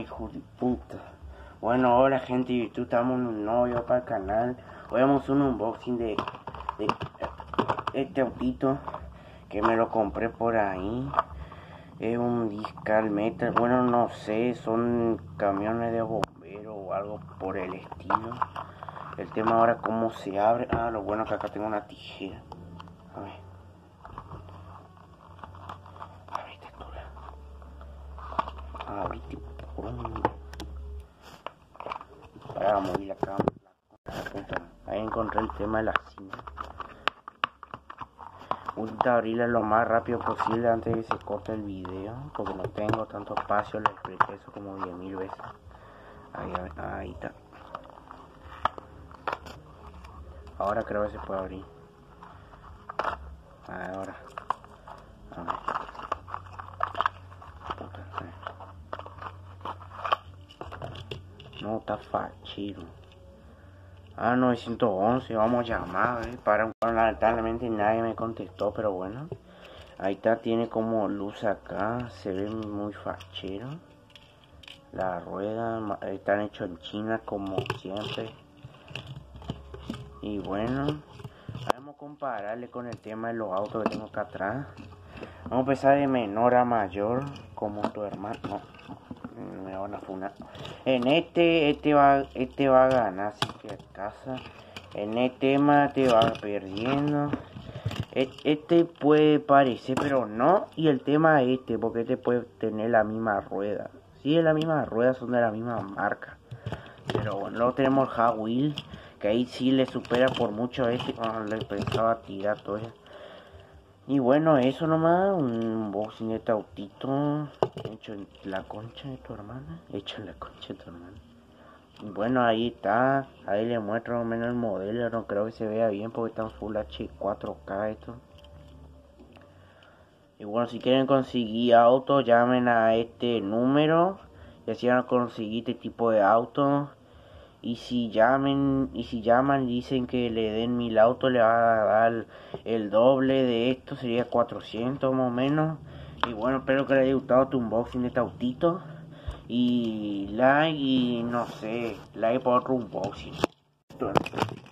hijo de puta. Bueno, hola gente de YouTube, estamos en un nuevo video para el canal. Hoy vamos a hacer un unboxing de este autito que me lo compré por ahí. Es un Discal Metal, bueno no sé, son camiones de bomberos o algo por el estilo. El tema ahora cómo se abre. Ah, lo bueno que acá tengo una tijera. A ver. Abre textura. Abrite por un... Para mover la cámara. Ahí encontré el tema de la cinta. Voy a abrirla lo más rápido posible antes de que se corte el video, porque no tengo tanto espacio, le expliqué eso como 10.000 veces. Ahí está. Ahora creo que se puede abrir. Ahora. A ver. No, está fachero. 911, vamos a llamar, lamentablemente nadie me contestó, pero bueno. Ahí está, tiene como luz acá, se ve muy fachero. Las ruedas están hechas en China como siempre. Y bueno, vamos a compararle con el tema de los autos que tengo acá atrás. Vamos a empezar de menor a mayor, como tu hermano. No, me van a funar. En este va a ganar, así que a casa. En este tema te va perdiendo. Este puede parecer, pero no. Y el tema porque este puede tener la misma rueda. Sí, es la misma rueda, son de la misma marca. Pero bueno, luego tenemos el Hot Wheels, que ahí sí le supera por mucho a este. Le pensaba tirar todo eso. Y bueno, eso nomás, un unboxing de este autito hecho en la concha de tu hermana. Y bueno, ahí está, ahí le muestro más o menos el modelo, no creo que se vea bien porque está en Full HD 4K esto. Y bueno, si quieren conseguir autos, llamen a este número y así van a conseguir este tipo de autos. Y si llaman y dicen que le den 1000 autos, le va a dar el doble de esto, sería 400 más o menos. Y bueno, espero que les haya gustado tu unboxing de este autito. Y like y no sé, like por otro unboxing.